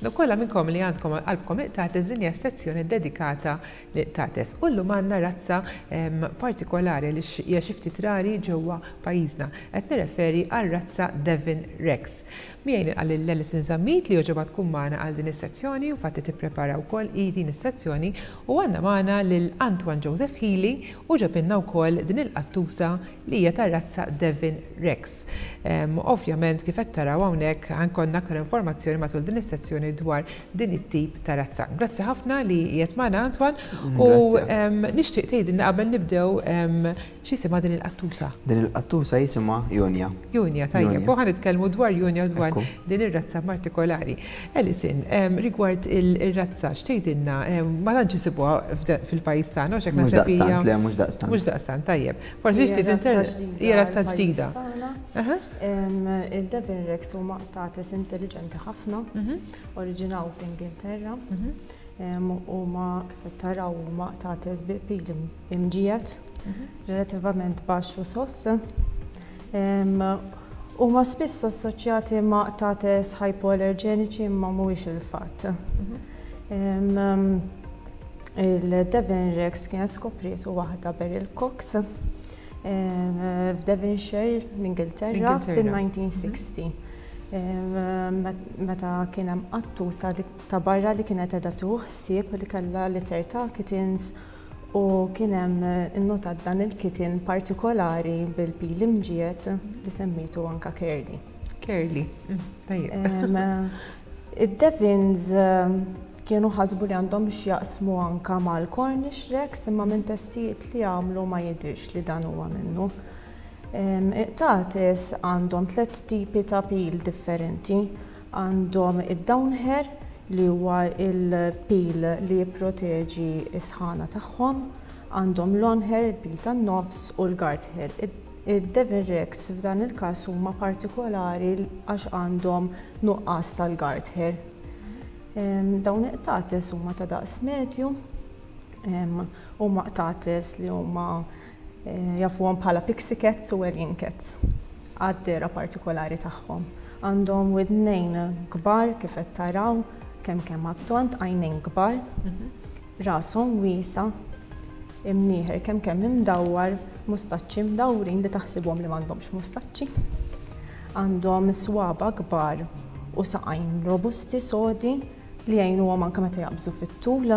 Kollha minnkom li għandkom qalbkom iqtates din hija sezzjoni dedikata li iqtates. U llum għandna razza partikolari li hija xi ftit rari ġewwa pajjiżna. Qed nirreferi għar-razza Devon Rex. Miegħi għal Alison Zammit li joġobha tkun magħna għal din is-sezzjoni u fatti tipprepara wkoll din is-sezzjoni u għandna magħna lil Antoine Joseph Healy u ġabinna wkoll din il-qattusa li hija tar-razza Devon Rex. Ovvjament kif qed taraw hawnhekk ħankonna aktar informazzjoni matul din is-sezzjoni dwar din it-tip ta' razza. Grazzi ħafna li qiegħed magħna Antoine u nixtieq tgħidilna qabel nibdew x'isima din il-qattusa. Din il-qattusa jisimha Junja. Junja, tajjeb. U ħanitkellmu dwar Junja dwar din ir-razza partikolari. Alison, rigward il-razza x'tgħidilna ma tantx isibuha fil-pajjiż tagħna u x'hekk naħseb hija. Mhux daqstant. Mhux daqstant, tajjeb. Forsi hija razza ġdida. Il-Devon Rex huma qtates intelligenti ħafna, oriġinaw fl-Ingilterra, huma kif qed taraw huma qtates bi pil imġiegħed, relattivament baxx u soft. Huma spiss assoċjati ma' qtates hypoallerġeniċi imma mhuwiex il-fatt. Il-Devon Rex kienet skoprietu waħda Beryl Cox f'Devonshire, l-Ingilterra, fil-1960. Meta kien hemm qattusa ta' barra li kienet qiegħda tuħ ħsieb li kellha liter ta' kittens u kien hemm innotat dan il-kitten partikolari bil-pil imġiegħed li semmejtu anke Curly. Curly, tajjeb. Id-Devons kienu ħasbu li għandhom x'jaqsmu anke mal-Cornish Rex imma minn testijiet li għamlu ma jidhirx li dan huwa minnu. Iqtates għandhom 3 tipi ta' pil differenti. Għandhom id-downhair li huwa il-pil li jipproteġi is-sħana tagħhom, għandhom long-hair, il-pil tan-nofs u l-guard hair. Id-Devon Rex f'dan il-każ huma partikolari għax għandhom nuqqas tal-guard hair. Dawn iqtates huma ta' daqs medju, huma qtates li huma jafuhom bħala pixie cats u Wellian cats, għad-dera partikolari tagħhom. Għandhom widnejn kbar kif qed taraw, kemm għat-tont, għajnejn kbar, rashom wiesa, imnieħer kemm imdawwar, mustaċċi mdawrin li taħsibhom li m'għandhomx mustaċċi. Għandhom swaba kbar u saqajn robusti sodi li jgħinuhom anke meta jaqbżu fit-tul.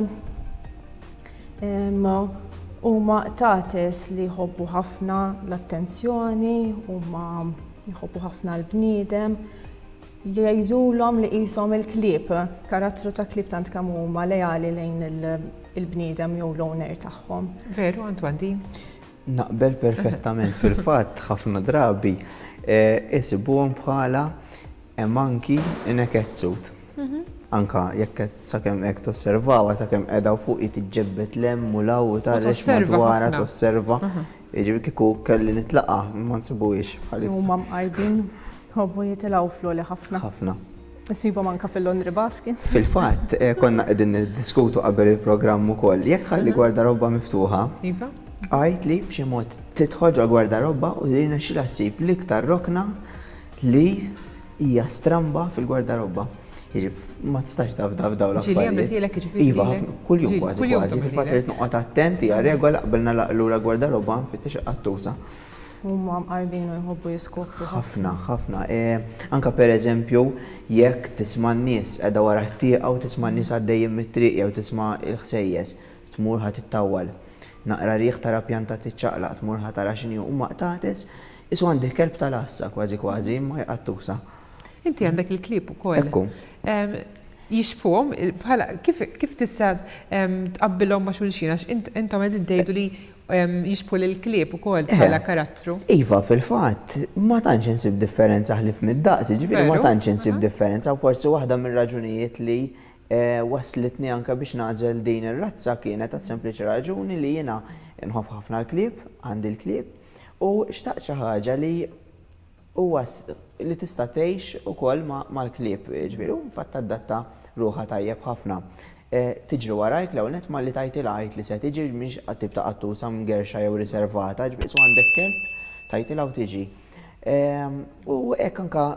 Huma qtates li jħobbu ħafna l-attenzjoni, huma jħobbu ħafna l-bniedem, li jgħidulhom li qishom il-klieb, karattru ta' klieb tant kemm huma lejali lejn il-bniedem jew l-owner tagħhom. Veru, Antoine din? Naqbel perfettament fil-fatt ħafna drabi isibuhom bħala monkey in a cat suit. Anka jekk qed sakemm hekk tosservawha sakemm qiegħda fuq tiġġebbed lemm u law u tarex madwarha tosserva. Jiġifieri kieku kelli nitlaqa' ma nsibuhiex bħalissa. Huma mqarbin ħobbu jitilgħu floli ħafna. Ħafna. Isibhom anke fil-laundry basket. Fil-fatt konna qegħdin niddiskutu qabel il-programm ukoll. Jekk ħalli gwardarobba miftuħa, għajt li b'xi mod tidħol gwardarobba u dirina xi ssib l-iktar rokna li hija stramba fil-gwardarobba. Ma tistax tafda f'daw l-affarijiet. Ġili għamlet jilek ġifiri. Iva, kuljum kważi kważi. Fil-fatt irid noqgħod attent hija regola qabel nagħlaqlura gwardarobba nfittex qattusa. Huma mqarbin u jħobbu jiskopru ħafna, ħafna. Anke pereżempju jekk tisma' n-nies qiegħda wara ħtieqa u tisma' n-nies għaddejjin mit-triq jew tisma' l-ħsejjes, tmur ħadd tittawwal. Naqra rieħ tara pjanta tiċċaqlaq, tmur ħadd tara x'inhi huma qtates, isu għandek kelb tal-assa kważi kważi imma qattusa. Inti għandek il-klieb ukoll. Ekku. Jixfuhom bħala kif tista' tqabbilhom ma' xulxin għax intom qegħdin tgħidu li jixbu lill-klieb ukoll bħala karattru. Iva, fil-fatt ma tantx insib differenza ħlif mid-daqs, jiġifieri ma tantx insib differenza u forsi waħda mir-raġunijiet li waslitni anke biex nagħżel din ir-razza kienet għas sempliċi raġuni li jiena nħobb ħafna l-klieb, għandi l-klieb u xtaqt xi ħaġa li huwa li tista' tgħix ukoll mal-klieb, ġifieri u fatt tadatta ruħha tajjeb ħafna. Tiġri warajk l-ewwel nett malli tajtilha għajt li se tiġi mhix qatt ta' qattusa mgerxa jew riservata, ġifieri għandek kelb tajtilha u tiġi. U hekk anke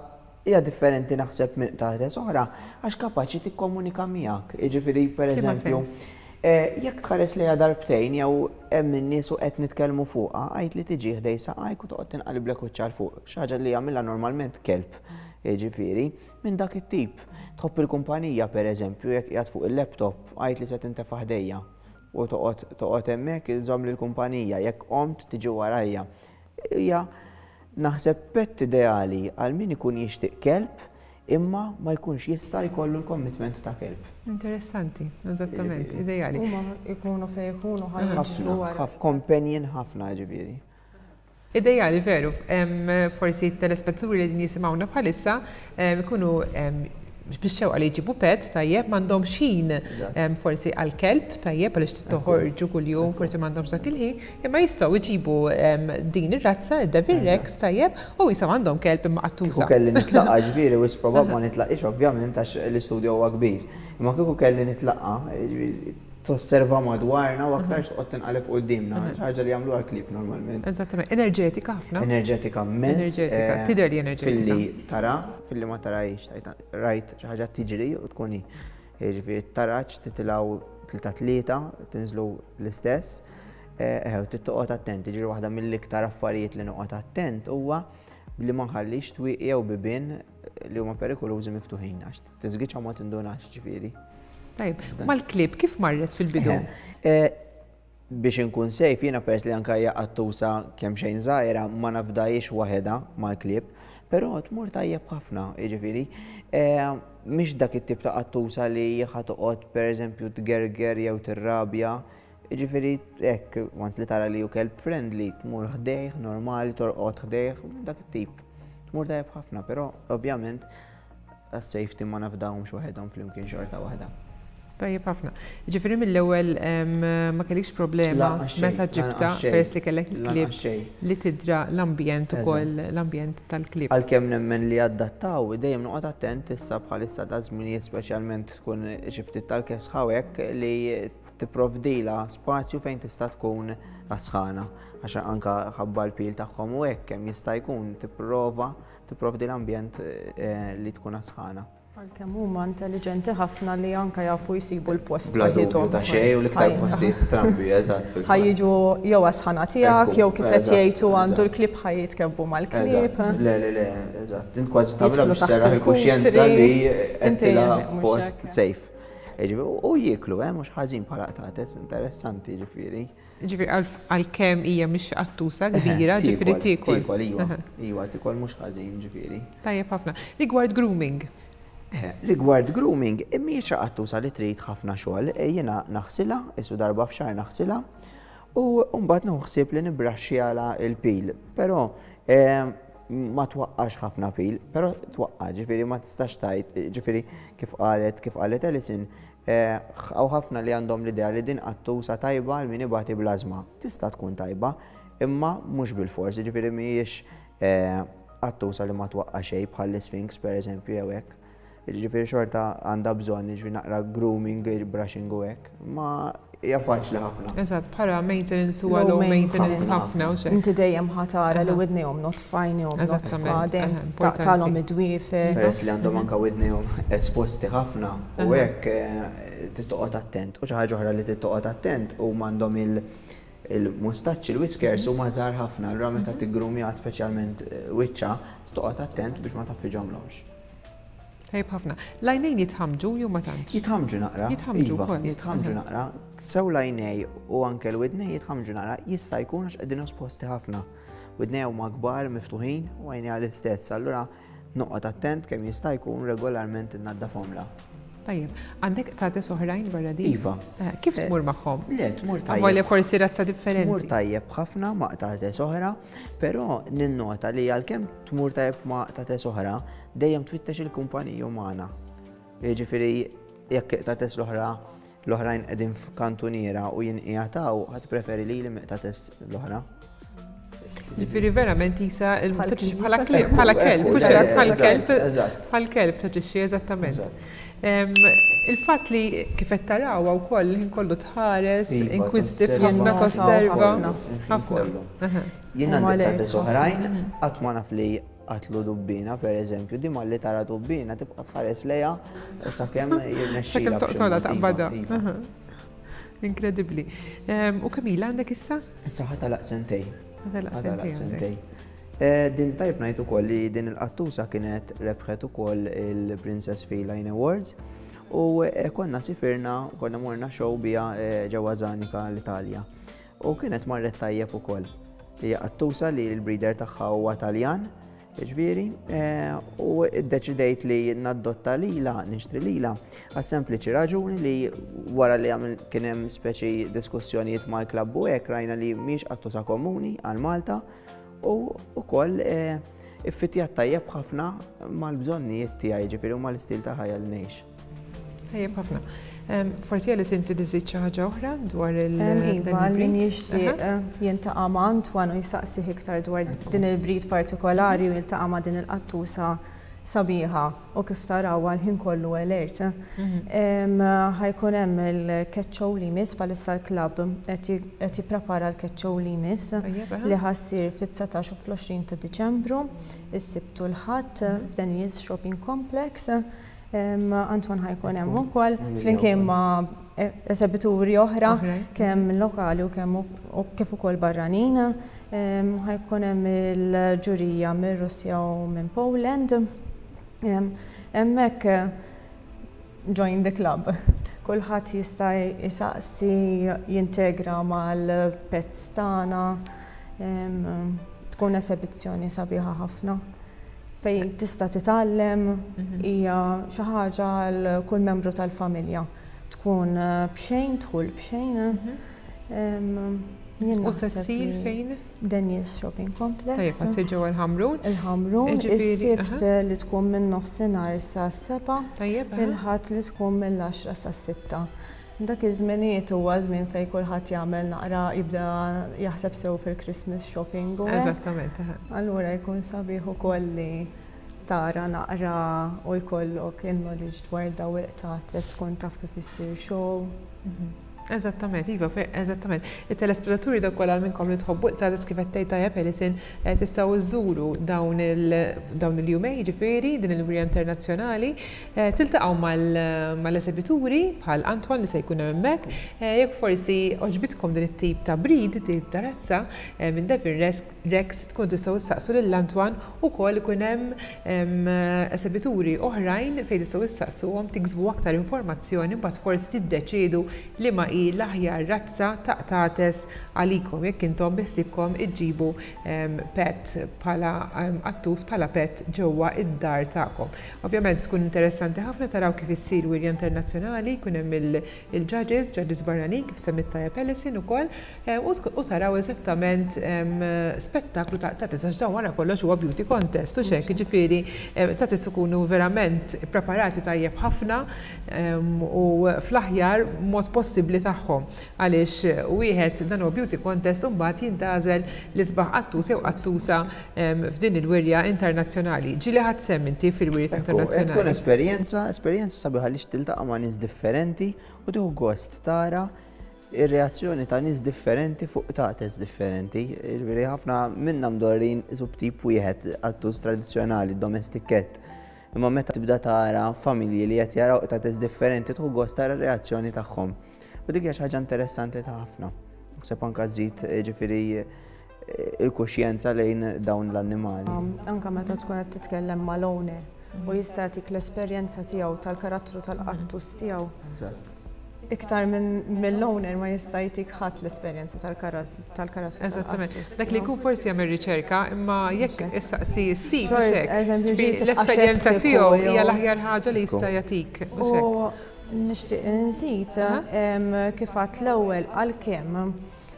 hija differenti naħseb minn taħtes oħra għax kapaċi tikkomunika miegħek. Jiġifieri pereżempju, jekk tħares lejha darbtejn jew hemm in-nies u qed nitkellmu fuqha, għajt li tiġi ħdej saqajk u toqgħod tinqaliblek wiċċ fuq. Xi ħaġa li jagħmilha normalment kelb. Jiġifieri minn dak it-tip. Tħobb il-kumpanija pereżempju jekk qiegħed fuq il-laptop għajt li se tintefa' ħdejja u toqgħod hemmhekk iżomm lill-kumpanija jekk qomt tiġi warajja. Hija naħseb pett ideali għal min ikun jixtieq kelb imma ma jkunx jista' jkollu l-commitment ta' kelb. Interessanti, eżattament, ideali. Huma jkunu fejn jkunu ħajġru wara. Companion ħafna ġifieri. Ideali veru, forsi telespetturi li din jisimgħuna bħalissa ikunu biex xewqa li jġibu pet tajjeb m'għandhom xin forsi għal-kelb tajjeb għaliex toħorġu kuljum forsi m'għandhomx dak il-ħin, imma jistgħu jġibu din ir-razza, id-Devil Rex tajjeb u jisam għandhom kelb imma qattuża. Kieku kelli nitlaqa ġifieri wis probabbli ma nitlaqix ovvjament għax l-istudju huwa kbir. Imma kieku kelli nitlaqa tosserva madwarna u aktar toqgħod tinqaleb qudiemna, ħaġa li jagħmluha l-klieb normalment. Eżattament, enerġetika ħafna. Enerġetika mezz. Tidher li enerġetika. Filli tara, filli ma tarajx, rajt xi ħaġa tiġri u tkun hi. Jiġifieri tarax titilgħu tlieta tinżlu l-istess. Tittoqgħod attent, jiġri waħda mill-iktar affarijiet li noqgħod attent huwa li ma nħallix twieqi jew bibien li huma perikolużi miftuħin għax tiżgiċha ma tindunax ġifieri. Tajb, mal-klib kif marret fil-bidu? Biex inkun sejf, jiena pers li anka hija qattuża kemm xejn żgħira ma nafdajiex waħedha mal-klib, però tmur tajjeb ħafna, jiġifieri. Mhix dak it-tip ta' qattuża li ħadd toqgħod pereżempju tgerger jew tirrabja. Jiġifieri hekk once li tara li hu kelb friendly, tmur ħdejh, normali, torqod ħdejh, dak it-tip. Tmur tajjeb ħafna, però ovvjament għas-safety ma nafdahomx waħedhom flimkien xorta waħda. Tajjeb ħafna. Ġifieri mill-ewwel ma kellix problema meta ġibta peress li kellek il-klieb li tidra l-ambjent ukoll l-ambjent tal-klieb. Għalkemm nemmen li adattaw dejjem noqgħod attent issa bħalissa ta' żminijiet speċjalment tkun xi ftit tal-kes hawnhekk li tipprovdilha spazju fejn tista' tkun asħana għax anke ħabba l-pil tagħhom u hekk kemm jista' jkun tipprovdi l-ambjent li tkun asħana. Għalkemm huma intelligenti ħafna li anke jafu jsibu l-post ħajjithom ta' xejn u l-iktar postijiet strambi eżatt fil-fatt. Ħajjiġu jew asħana tiegħek jew kif qed jgħidu għandu l-klieb ħajjitkebbu mal-klieb. Le, eżatt. Int kważi tagħmilha biex serraħ il-kuxjenza li qed tilha post safe. U jieklu, mhux ħażin bħala qtates interessanti ġifieri. Ġifieri għalkemm hija mhix qattuża kbira, ġifieri tiekol. Iva, tiekol mhux ħażin ġifieri. Tajjeb ħafna. Rigward grooming. Rigward grooming, mhijiex qattuża li trid ħafna xogħol, jiena naħsilha, isu darba f'xahar naħsilha u mbagħad noħsieb li nibbraxxjala l-pil. Però ma twaqqax ħafna pil, però twaqqa, ġifieri ma tistax tgħid, ġifieri kif qalet Alison, hawn ħafna li għandhom l-idea li din qattuża tajba għal min ibagħti blażma. Tista' tkun tajba, imma mhux bil-fors, ġifieri mhijiex qattuża li ma twaqqa xejn bħall-Sphinx pereżempju jew hekk. Ġifieri xorta għandha bżonn jiġri naqra grooming, brushing u hekk, ma hija faċli ħafna. Eżatt, bħala maintenance huwa low maintenance ħafna u xejn. Inti dejjem ħatara li widnejhom notfajnihom notfa dejjem taqtalhom id-dwiefer. Peress li għandhom anke widnejhom esposti ħafna u hekk tittoqgħod attent. U xi ħaġa oħra li tittoqgħod attent huma għandhom il-mustaċċi, il-whiskers huma żgħar ħafna, allura meta tiggrumjat speċjalment wiċċa, tittoqgħod attent biex ma taffiġhomlhomx. Tajb ħafna. L-għajnejn jitħamġu jew ma tantx? Jitħamġu naqra. Jitħamġu naqra. Sew l-għajnej u anke l-widnej jitħamġu naqra jista' jkun għax qegħdin esposti ħafna. Widnej huma kbar miftuħin u għajnej għall-istess, allura noqgħod attent kemm jista' jkun regolarment innaddafhomla. Tajjeb, għandek tates oħrajn barra din? Iva. Kif tmur magħhom? Le, tmur tajjeb. Għavolja forsi razza differenti. Tmur tajjeb ħafna ma' tates oħra, però ninnota li għalkemm tmur tajjeb ma' tates oħra, dejjem twittex il-kumpaniji magħna. Jiġifieri jekk tates l-oħrajn qegħdin f'kantuniera u jinqiegħataw ħadd preferi li tates l-oħra. Ġifieri verament isa bħala kelb, bħal kelb taġixxi eżattament. Il-fatt li kif qed tarawha wkoll ħin kollu tħares, inquisitive ħafna tosserva. Jien għandi tates oħrajn qatt ma naf li qatlu dubbina, pereżempju, di malli tara dubbina tibqa' tħares lejha sakemm jirnexxilha. Sakemm toqtolha taqbadha. Inkredibbli. U Kamila għandek issa? Issa ħatalaq sentejn. Ħatalaq sentejn. Din tajb ngħid ukoll li din il-qattusa kienet rebħet ukoll il-Princess Feline Awards u konna sifirna, konna morna show bija ġewwa Zanika l-Italja. U kienet marret tajjeb ukoll. Hija qattusa li l-breeder tagħha huwa Taljan, ġifieri, u ddeċidejt li naddotta lilha, nixtri lilha għas sempliċi raġuni li wara li kien hemm speċi diskussjonijiet mal-klabb u hekk rajna li mhix qattusa komuni għal Malta u wkoll iffitjat tajjeb ħafna mal-bżonnijiet tiegħi, ġifieri u mal-istil ta' ħajja li ngħix. Tajjeb ħafna. Forsi għalli sinti diżid xi ħaġa oħra dwar Iva, li nixtieq jintaqa' ma' Antwan u jistaqsi iktar dwar din il-breed partikolari u jiltaqa' ma' din il-qattusa sabiħa u kif tarawha l-ħin kollu alert. Ħajkun hemm il-Ketchow li jmiss bħalissa l-klabb qed jipprepara l-Ketchow li jmiss li ħassir fit-19 u fl-20 ta' Diċembru, is-Sibt u l-Ħadd f'Deniels Shopping Complex. Antwan ħajkun hemm ukoll flimkien ma' eżebituri oħra kemm lokali u kemm kif ukoll barranin. Ħajkun hemm il-ġurija minn Russja u minn Poland. Hemmhekk join the club. Kulħadd jista' jsaqsi jintegra mal-pets tagħna. Tkun esebizzjoni sabiħa ħafna. Fejn tista' titgħallem hija xi ħaġa għal kull membru tal-familja. Tkun b'xejn, tħul b'xejn. U se ssir fejn? Deniels Shopping Complex. Tajjeb, ħassir ġewwa l-Ħamrun. Il-Ħamrun, is-Sibt li tkun minn nofsinhar sa 7, il-Ħadd li tkun mill-10 sa 6. Dak iż-żminijiet huwa żmien fejn kulħadd jagħmel naqra jibda jaħseb sew fil-Christmas shopping. Eżattament. Allura jkun sabiħ ukoll li tara naqra u jkollok in-knowledge dwar daw il-qtates tkun taf kif issir show. Eżattament, Iva, eżattament. Il-telespettaturi dak kollha minnkom li tħobbu tagħtes kif qed tgħid tajjeb Alison tistgħu żżuru dawn il-jumej ġifieri din il-wirja internazzjonali, tiltaqgħu mal-eżebituri bħal Antwan li se jkun hemmhekk. Jekk forsi oġbitkom din it-tip ta' breed, tip ta' razza minn Devon Rex tkun tistgħu issaqsu lil Antwan ukoll ikun hemm eżebituri oħrajn fejn tistgħu issaqsuhom tiksbu aktar informazzjoni mbagħad forsi tiddeċiedu li ma l-aħjar razza ta' qtates għalikom jekk intom biħsibkom iġġibu pet bħala qattus bħala pet ġewwa id-dar tagħkom. Ovvjament tkun interessanti ħafna taraw kif issir wirja internazzjonali, jkun hemm il-judges barranin kif semmit tajjeb Alison ukoll u taraw eżattament spettaklu ta' qtates għax dawn wara kollox huwa beauty contest u xekk jiġifieri qtates ikunu verament preparati tajjeb ħafna u fl-aħjar mod possibbli tagħhom għaliex wieħed dan huwa beauty contest u mbagħad jintgħażel l-isbaħ qattus jew qattusa f'din il-wirja internazzjonali. Ġieli ħadd semm inti fil-wirja internazzjonali. Tkun esperjenza sabiħa li tiltaqa' ma' nies differenti u tieħu gost tara ir-reazzjoni ta' nies differenti fuq qtates differenti. Ġifieri ħafna minnha mdorrin subtip wieħed qattus tradizzjonali domestic cat. Imma meta tibda tara familji li qed jaraw qtates differenti tieħu gost tara r-reazzjoni tagħhom. U dik hija xi ħaġa interessanti ta' ħafna. Naħseb anke żżid ġifieri il-kuxjenza lejn dawn l-annimali. Anke meta tkun qed titkellem mal-owner u jista' jagħtik l-esperjenza tiegħu tal-karattru tal-qattus tiegħu. Iktar mill-owner ma jista' jagħtik ħadd l-esperjenza tal-karattru. Eżattament. Dak li jkun forsi jagħmel riċerka, imma jekk issaqsi s-sit u xek. L-esperjenza tiegħu hija l-aħjar ħaġa li jista' jagħtik. Nixtieq nżid kif għadt l-ewwel għalkemm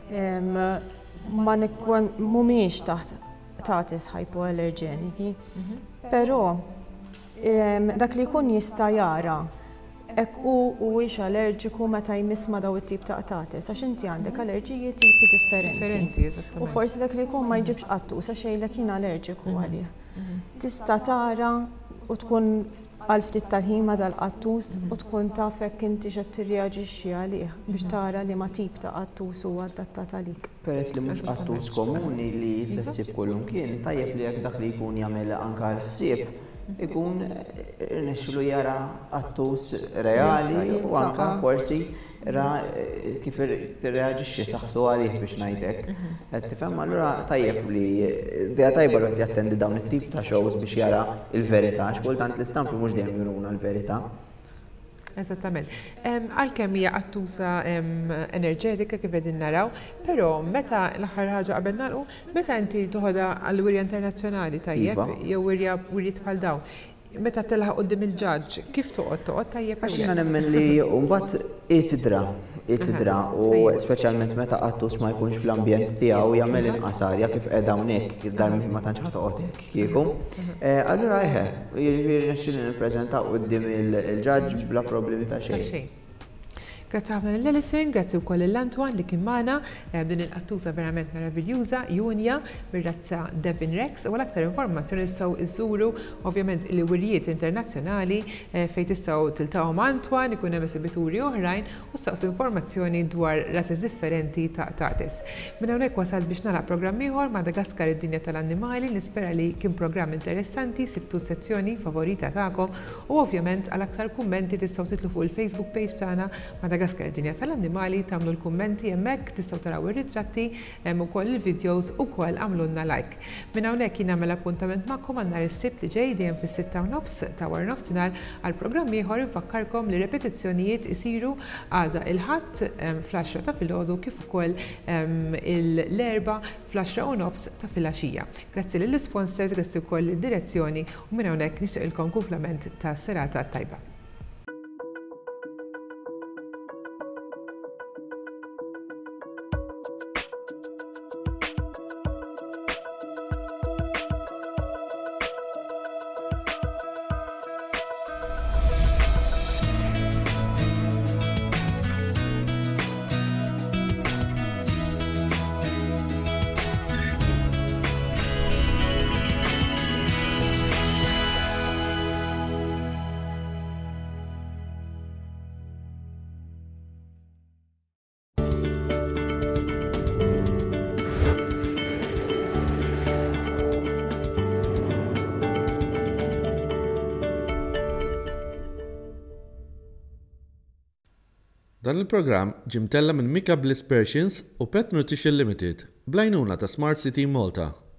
ma mhumiex taħt qtates hypoallergeniki, però dak li jkun jista' jara hekk huwiex allerġiku meta jmiss ma' daw it-tip ta' qtates għax inti għandek allerġiji tipi differenti. U forsi dak li jkun ma jġibx qattus għax jgħidlek jien allerġiku għalih. Tista' tara u tkun għal ftit tal-ħin dal-qattus u tkun taf hekk inti x'qed tirreaġixxi għalih biex tara li ma tip ta' qattus huwa adattat għalik. Peress li mhux qattus komuni li jitsessib kullum kien, tajjeb li jekk dak li jkun jagħmel anke l-ħsieb ikun irnexxielu jara qattus reali u anke forsi kif tirreaġixxi saħħtu għalih biex ngħidlek. Qed tifhem allura tajjeb li dejja tajba li jattendi dawn it-tip ta' shows biex jara l-verità, x'kultant l-istampi mhux dejjem juruna l-verità. Eżattament. Għalkemm hija qattusa enerġetika kif qegħdin naraw, però meta l-aħħar ħaġa qabel nagħlqu, meta inti toħodha għall-wirja internazzjonali tajjeb jew wirjiet bħal dawn. Meta telħaq qudiem il-ġaġġ, kif toqgħod tajjeb għax jiena nemmen li mbagħad itidra u speċjalment meta qattus ma jkunx fl-ambjent tiegħu jagħmel inqas arja kif qiegħda hawnhekk dar ma tantx ħatoqgħod hekk kieku. Allura jiġifieri nexxieli nippreżentaw quddiem il-ġaġġ bla problemi ta' xejn. Grazzi ħafna l-Ellison, grazzi wkoll l-Antwan li kien magħna din il-qattusa verament meraviljuża, Junja mir-razza Devin Rex, u l-aktar informazzjoni tistgħu iżuru ovvjament il-wirjiet internazzjonali fejn tistgħu tiltaqgħu ma' Antwan, ikun hemm esibituri oħrajn u staqsu informazzjoni dwar razziż differenti ta' qtates. Minn hawnhekk wasalt biex nagħlaq programm ieħor Madagaskar id-dinja tal-annimali, nispera li kien programm interessanti, sibtu sezzjoni favorita tagħkom u ovvjament għal aktar kummenti tistgħu titlu fuq il-Facebook page tagħna Madagaskar id-dinja tal-annimali, tagħmlu l-kummenti hemmhekk tistgħu taraw ir-ritratti hemm ukoll il-videos ukoll għamlulna like. Minn hawnhekk jien nagħmel appuntament magħkom għal nhar is-Sibt li ġej dejjem fis-6:30 ta' wara nofsinhar għal programm ieħor infakkarkom li repetizzjonijiet isiru għada il-ħadd fl-10 ta' filgħodu kif ukoll l-erba' fl-10:30 ta' filgħaxija. Grazzi lill-sponsors, grazzi wkoll id-direzzjoni u minn hawnhekk nixtieqilkom kumplament ta' serata tajba. Dan il-programm ġie mtella minn Mika Bliss Pershins u Pet Nutrition Limited, blajnuna ta' Smart City Malta.